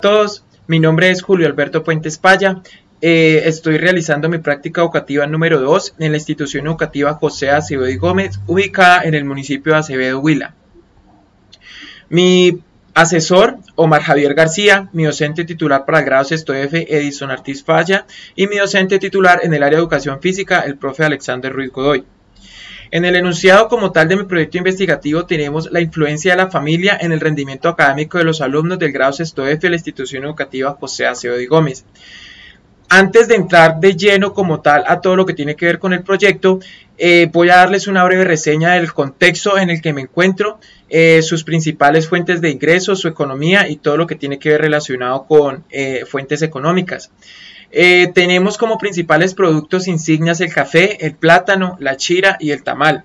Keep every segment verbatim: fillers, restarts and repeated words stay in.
todos, mi nombre es Julio Alberto Puentes Paya, eh, estoy realizando mi práctica educativa número dos en la institución educativa José Acevedo y Gómez, ubicada en el municipio de Acevedo, Huila. Mi asesor, Omar Javier García, mi docente titular para el grado sexto F, Edison Ortiz Falla, y mi docente titular en el área de educación física, el profe Alexander Ruiz Godoy. En el enunciado como tal de mi proyecto investigativo tenemos la influencia de la familia en el rendimiento académico de los alumnos del grado sexto F de la institución educativa José Acevedo y Gómez. Antes de entrar de lleno como tal a todo lo que tiene que ver con el proyecto, eh, voy a darles una breve reseña del contexto en el que me encuentro, eh, sus principales fuentes de ingresos, su economía y todo lo que tiene que ver relacionado con eh, fuentes económicas. Eh, tenemos como principales productos insignias el café, el plátano, la chira y el tamal.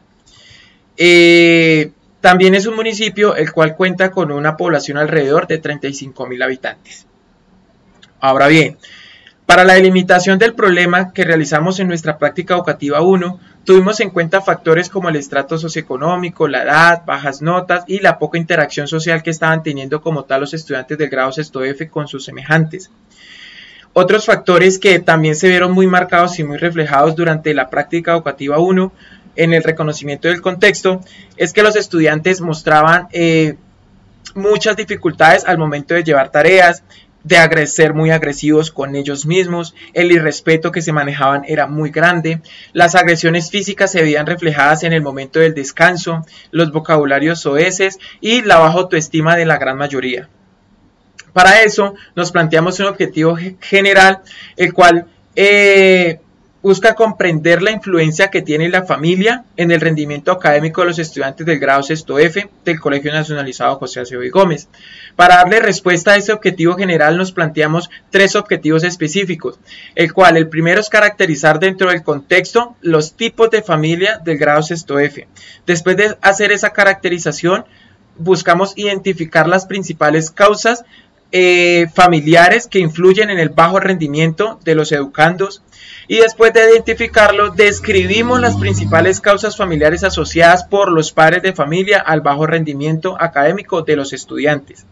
Eh, también es un municipio el cual cuenta con una población alrededor de treinta y cinco mil habitantes. Ahora bien, para la delimitación del problema que realizamos en nuestra práctica educativa uno, tuvimos en cuenta factores como el estrato socioeconómico, la edad, bajas notas y la poca interacción social que estaban teniendo como tal los estudiantes del grado sexto F con sus semejantes. Otros factores que también se vieron muy marcados y muy reflejados durante la práctica educativa uno en el reconocimiento del contexto es que los estudiantes mostraban eh, muchas dificultades al momento de llevar tareas, de ser muy agresivos con ellos mismos, el irrespeto que se manejaban era muy grande, las agresiones físicas se veían reflejadas en el momento del descanso, los vocabularios soeces y la baja autoestima de la gran mayoría. Para eso nos planteamos un objetivo general, el cual eh, busca comprender la influencia que tiene la familia en el rendimiento académico de los estudiantes del grado sexto F del Colegio Nacionalizado José Acevedo y Gómez. Para darle respuesta a ese objetivo general nos planteamos tres objetivos específicos, el cual el primero es caracterizar dentro del contexto los tipos de familia del grado sexto F. Después de hacer esa caracterización, buscamos identificar las principales causas Eh, familiares que influyen en el bajo rendimiento de los educandos y después de identificarlo describimos las principales causas familiares asociadas por los padres de familia al bajo rendimiento académico de los estudiantes.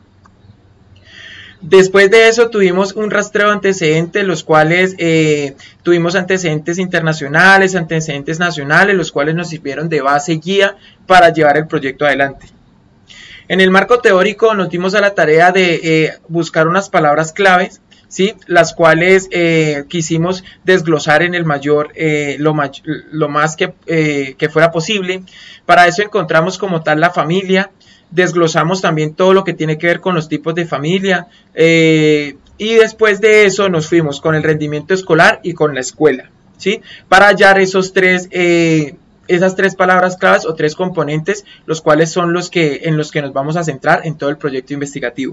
Después de eso tuvimos un rastreo de antecedentes, los cuales eh, tuvimos antecedentes internacionales, antecedentes nacionales, los cuales nos sirvieron de base y guía para llevar el proyecto adelante. En el marco teórico nos dimos a la tarea de eh, buscar unas palabras claves, ¿sí? Las cuales eh, quisimos desglosar en el mayor, eh, lo, ma lo más que, eh, que fuera posible. Para eso encontramos como tal la familia, desglosamos también todo lo que tiene que ver con los tipos de familia eh, y después de eso nos fuimos con el rendimiento escolar y con la escuela, ¿sí? Para hallar esos tres eh, esas tres palabras claves o tres componentes, los cuales son los que, en los que nos vamos a centrar en todo el proyecto investigativo.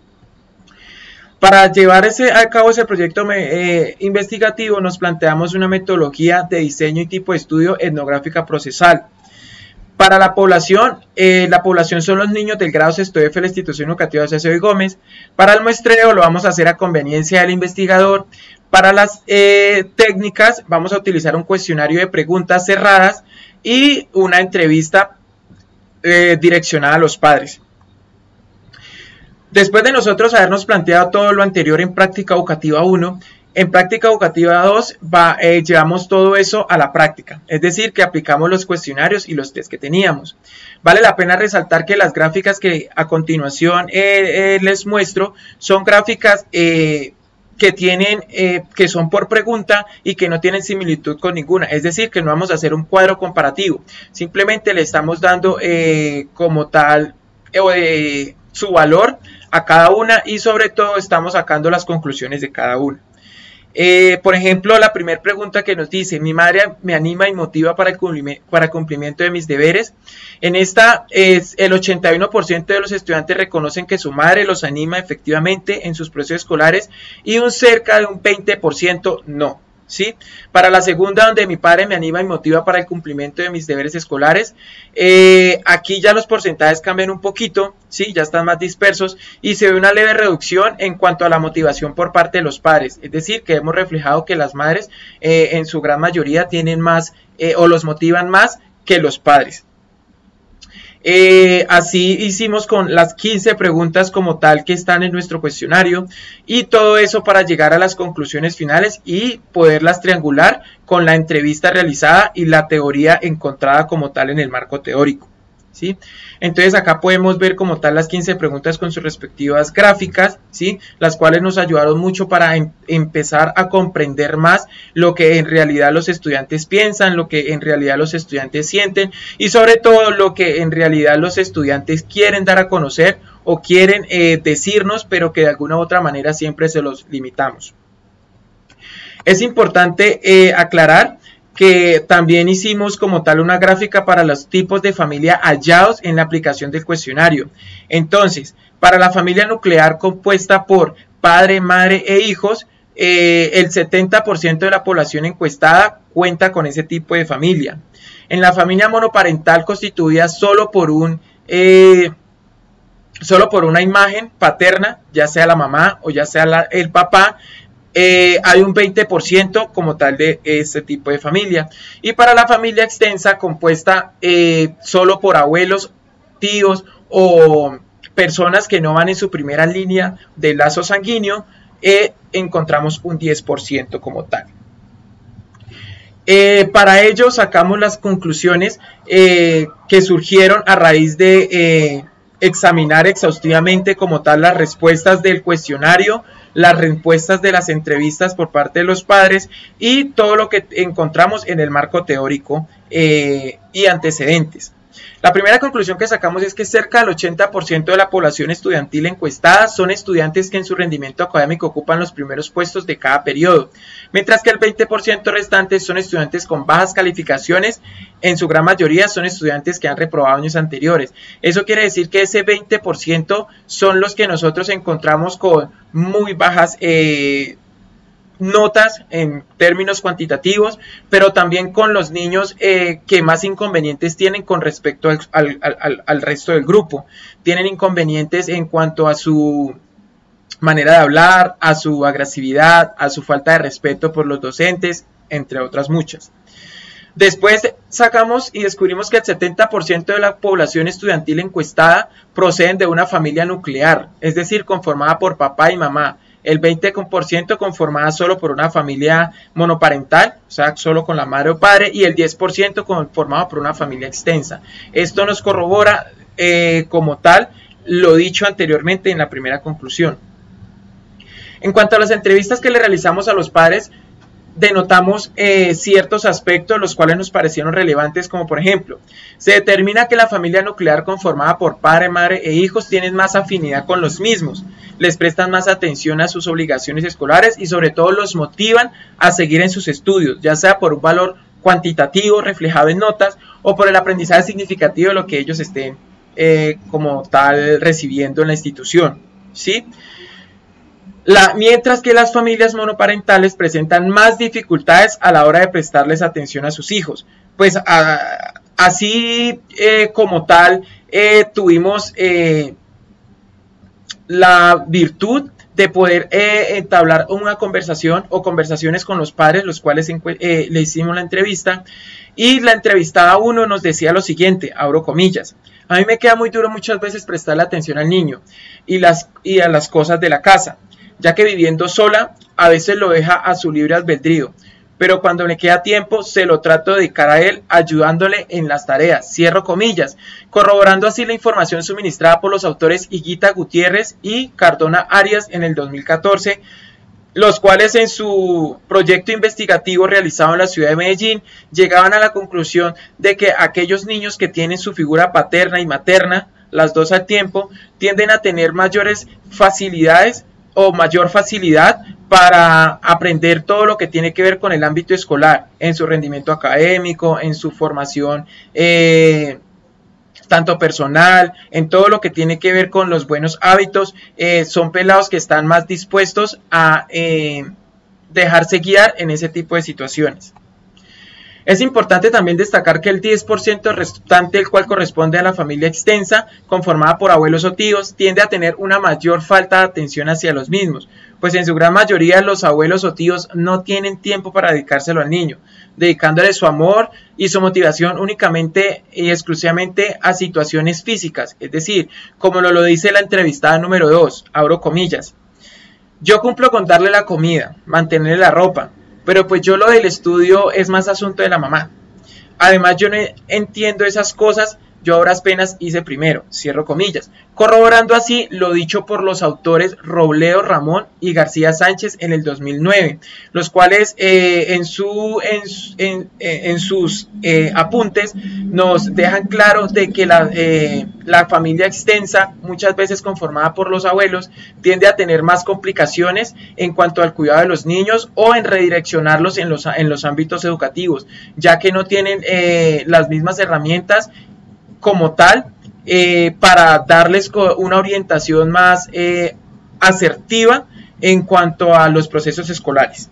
Para llevar ese, a cabo ese proyecto eh, investigativo nos planteamos una metodología de diseño y tipo de estudio etnográfica procesal. Para la población, eh, la población son los niños del grado sexto F de la institución educativa José Acevedo y Gómez. Para el muestreo lo vamos a hacer a conveniencia del investigador. Para las eh, técnicas vamos a utilizar un cuestionario de preguntas cerradas y una entrevista eh, direccionada a los padres. Después de nosotros habernos planteado todo lo anterior en práctica educativa uno, en práctica educativa dos va, eh, llevamos todo eso a la práctica, es decir, que aplicamos los cuestionarios y los test que teníamos. Vale la pena resaltar que las gráficas que a continuación eh, eh, les muestro son gráficas eh, que tienen, eh, que son por pregunta y que no tienen similitud con ninguna, es decir, que no vamos a hacer un cuadro comparativo, simplemente le estamos dando eh, como tal eh, su valor a cada una y sobre todo estamos sacando las conclusiones de cada una. Eh, por ejemplo, la primera pregunta que nos dice, mi madre me anima y motiva para el cumplimiento, para el cumplimiento de mis deberes. En esta, es el ochenta y uno por ciento de los estudiantes reconocen que su madre los anima efectivamente en sus procesos escolares y un cerca de un veinte por ciento no. ¿Sí? Para la segunda, donde mi padre me anima y motiva para el cumplimiento de mis deberes escolares, eh, aquí ya los porcentajes cambian un poquito, ¿sí? Ya están más dispersos y se ve una leve reducción en cuanto a la motivación por parte de los padres, es decir, que hemos reflejado que las madres eh, en su gran mayoría tienen más eh, o los motivan más que los padres. Eh, así hicimos con las quince preguntas como tal que están en nuestro cuestionario, y todo eso para llegar a las conclusiones finales y poderlas triangular con la entrevista realizada y la teoría encontrada como tal en el marco teórico, ¿sí? Entonces acá podemos ver como tal las quince preguntas con sus respectivas gráficas, ¿sí? Las cuales nos ayudaron mucho para em empezar a comprender más lo que en realidad los estudiantes piensan, lo que en realidad los estudiantes sienten y sobre todo lo que en realidad los estudiantes quieren dar a conocer o quieren eh, decirnos, pero que de alguna u otra manera siempre se los limitamos. Es importante eh, aclarar que también hicimos como tal una gráfica para los tipos de familia hallados en la aplicación del cuestionario. Entonces, para la familia nuclear compuesta por padre, madre e hijos, eh, el setenta por ciento de la población encuestada cuenta con ese tipo de familia. En la familia monoparental constituida solo por un... Eh, solo por una imagen paterna, ya sea la mamá o ya sea la, el papá, Eh, hay un veinte por ciento como tal de este tipo de familia. Y para la familia extensa compuesta eh, solo por abuelos, tíos o personas que no van en su primera línea de lazo sanguíneo, eh, encontramos un diez por ciento como tal. Eh, para ello sacamos las conclusiones eh, que surgieron a raíz de eh, examinar exhaustivamente como tal las respuestas del cuestionario, las respuestas de las entrevistas por parte de los padres y todo lo que encontramos en el marco teórico eh, y antecedentes. La primera conclusión que sacamos es que cerca del ochenta por ciento de la población estudiantil encuestada son estudiantes que en su rendimiento académico ocupan los primeros puestos de cada periodo, mientras que el veinte por ciento restante son estudiantes con bajas calificaciones, en su gran mayoría son estudiantes que han reprobado años anteriores. Eso quiere decir que ese veinte por ciento son los que nosotros encontramos con muy bajas eh, notas en términos cuantitativos, pero también con los niños eh, que más inconvenientes tienen con respecto al, al, al, al resto del grupo. Tienen inconvenientes en cuanto a su manera de hablar, a su agresividad, a su falta de respeto por los docentes, entre otras muchas. Después sacamos y descubrimos que el setenta por ciento de la población estudiantil encuestada proceden de una familia nuclear, es decir, conformada por papá y mamá. El veinte por ciento conformada solo por una familia monoparental, o sea, solo con la madre o padre, y el diez por ciento conformado por una familia extensa. Esto nos corrobora eh, como tal lo dicho anteriormente en la primera conclusión. En cuanto a las entrevistas que le realizamos a los padres, denotamos eh, ciertos aspectos los cuales nos parecieron relevantes, como por ejemplo, se determina que la familia nuclear conformada por padre, madre e hijos tienen más afinidad con los mismos, les prestan más atención a sus obligaciones escolares y sobre todo los motivan a seguir en sus estudios, ya sea por un valor cuantitativo reflejado en notas o por el aprendizaje significativo de lo que ellos estén eh, como tal recibiendo en la institución, ¿sí? La, mientras que las familias monoparentales presentan más dificultades a la hora de prestarles atención a sus hijos. Pues a, así eh, como tal eh, tuvimos eh, la virtud de poder eh, entablar una conversación o conversaciones con los padres, los cuales eh, le hicimos la entrevista, y la entrevistada uno nos decía lo siguiente, abro comillas: a mí me queda muy duro muchas veces prestarle atención al niño y, las, y a las cosas de la casa, ya que viviendo sola a veces lo deja a su libre albedrío, pero cuando me queda tiempo se lo trato de dedicar a él ayudándole en las tareas, cierro comillas, corroborando así la información suministrada por los autores Higuita Gutiérrez y Cardona Arias en el dos mil catorce, los cuales en su proyecto investigativo realizado en la ciudad de Medellín llegaban a la conclusión de que aquellos niños que tienen su figura paterna y materna, las dos al tiempo, tienden a tener mayores facilidades o mayor facilidad para aprender todo lo que tiene que ver con el ámbito escolar, en su rendimiento académico, en su formación eh, tanto personal, en todo lo que tiene que ver con los buenos hábitos. Eh, son pelados que están más dispuestos a eh, dejarse guiar en ese tipo de situaciones. Es importante también destacar que el diez por ciento restante, el cual corresponde a la familia extensa, conformada por abuelos o tíos, tiende a tener una mayor falta de atención hacia los mismos, pues en su gran mayoría los abuelos o tíos no tienen tiempo para dedicárselo al niño, dedicándole su amor y su motivación únicamente y exclusivamente a situaciones físicas, es decir, como lo, lo dice la entrevistada número dos, abro comillas, yo cumplo con darle la comida, mantenerle la ropa, pero pues yo lo del estudio es más asunto de la mamá. Además yo no entiendo esas cosas, yo a duras penas hice primero, cierro comillas, corroborando así lo dicho por los autores Robledo Ramón y García Sánchez en el dos mil nueve, los cuales eh, en, su, en, en, en sus eh, apuntes nos dejan claro de que la, eh, la familia extensa, muchas veces conformada por los abuelos, tiende a tener más complicaciones en cuanto al cuidado de los niños o en redireccionarlos en los, en los ámbitos educativos, ya que no tienen eh, las mismas herramientas como tal, eh, para darles una orientación más eh, asertiva en cuanto a los procesos escolares.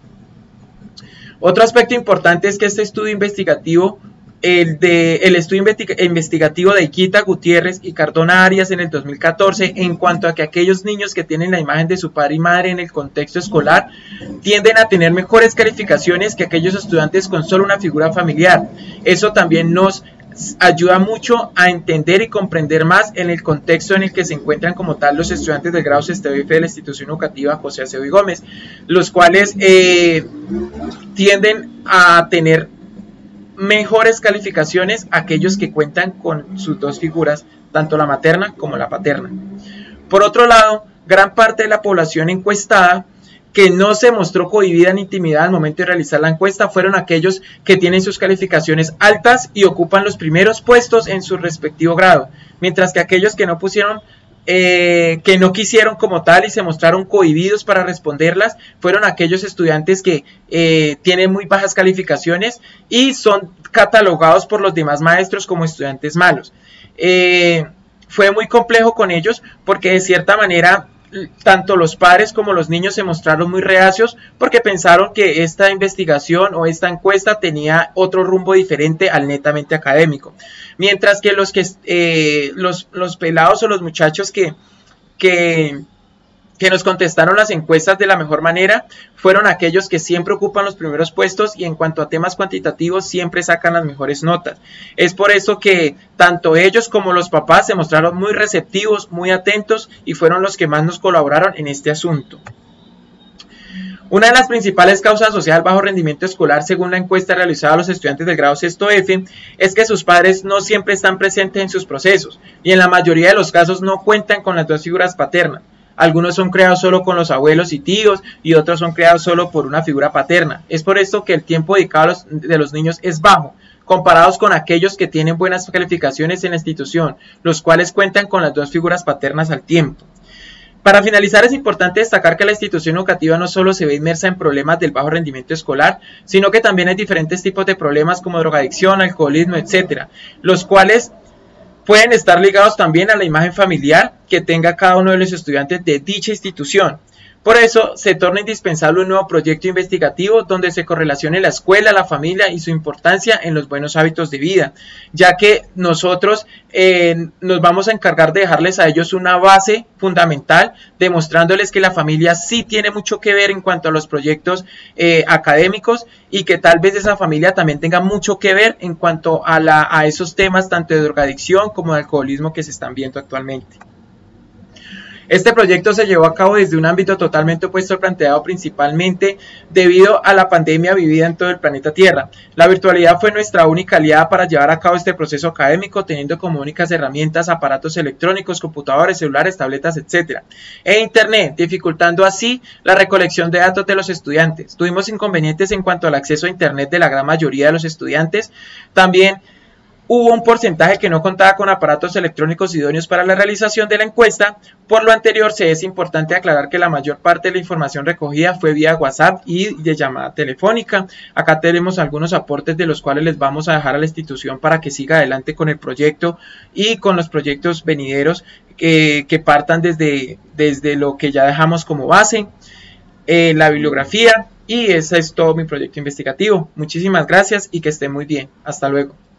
Otro aspecto importante es que este estudio investigativo, el, de, el estudio investigativo de Iquita, Gutiérrez y Cardona Arias en el dos mil catorce, en cuanto a que aquellos niños que tienen la imagen de su padre y madre en el contexto escolar tienden a tener mejores calificaciones que aquellos estudiantes con solo una figura familiar. Eso también nos ayuda mucho a entender y comprender más en el contexto en el que se encuentran como tal los estudiantes del grado sexto F de la institución educativa José Acevedo y Gómez, los cuales eh, tienden a tener mejores calificaciones aquellos que cuentan con sus dos figuras, tanto la materna como la paterna. Por otro lado, gran parte de la población encuestada que no se mostró cohibida ni intimidada al momento de realizar la encuesta fueron aquellos que tienen sus calificaciones altas y ocupan los primeros puestos en su respectivo grado, mientras que aquellos que no pusieron, eh, que no quisieron como tal y se mostraron cohibidos para responderlas fueron aquellos estudiantes que eh, tienen muy bajas calificaciones y son catalogados por los demás maestros como estudiantes malos. Eh, fue muy complejo con ellos porque de cierta manera tanto los padres como los niños se mostraron muy reacios porque pensaron que esta investigación o esta encuesta tenía otro rumbo diferente al netamente académico, mientras que los que eh, los, los pelados o los muchachos que, que que nos contestaron las encuestas de la mejor manera fueron aquellos que siempre ocupan los primeros puestos y en cuanto a temas cuantitativos siempre sacan las mejores notas. Es por eso que tanto ellos como los papás se mostraron muy receptivos, muy atentos y fueron los que más nos colaboraron en este asunto. Una de las principales causas asociadas al bajo rendimiento escolar, según la encuesta realizada a los estudiantes del grado sexto F, es que sus padres no siempre están presentes en sus procesos y en la mayoría de los casos no cuentan con las dos figuras paternas. Algunos son creados solo con los abuelos y tíos y otros son creados solo por una figura paterna. Es por esto que el tiempo dedicado a los, de los niños es bajo, comparados con aquellos que tienen buenas calificaciones en la institución, los cuales cuentan con las dos figuras paternas al tiempo. Para finalizar, es importante destacar que la institución educativa no solo se ve inmersa en problemas del bajo rendimiento escolar, sino que también hay diferentes tipos de problemas como drogadicción, alcoholismo, etcétera, los cuales pueden estar ligados también a la imagen familiar que tenga cada uno de los estudiantes de dicha institución. Por eso se torna indispensable un nuevo proyecto investigativo donde se correlacione la escuela, la familia y su importancia en los buenos hábitos de vida, ya que nosotros eh, nos vamos a encargar de dejarles a ellos una base fundamental, demostrándoles que la familia sí tiene mucho que ver en cuanto a los proyectos eh, académicos y que tal vez esa familia también tenga mucho que ver en cuanto a, la, a esos temas tanto de drogadicción como de alcoholismo que se están viendo actualmente. Este proyecto se llevó a cabo desde un ámbito totalmente opuesto al planteado principalmente debido a la pandemia vivida en todo el planeta Tierra. La virtualidad fue nuestra única aliada para llevar a cabo este proceso académico, teniendo como únicas herramientas aparatos electrónicos, computadores, celulares, tabletas, etcétera, e Internet, dificultando así la recolección de datos de los estudiantes. Tuvimos inconvenientes en cuanto al acceso a Internet de la gran mayoría de los estudiantes. También hubo un porcentaje que no contaba con aparatos electrónicos idóneos para la realización de la encuesta. Por lo anterior, se es importante aclarar que la mayor parte de la información recogida fue vía WhatsApp y de llamada telefónica. Acá tenemos algunos aportes de los cuales les vamos a dejar a la institución para que siga adelante con el proyecto y con los proyectos venideros que, que partan desde, desde lo que ya dejamos como base. Eh, la bibliografía, Y ese es todo mi proyecto investigativo. Muchísimas gracias y que estén muy bien. Hasta luego.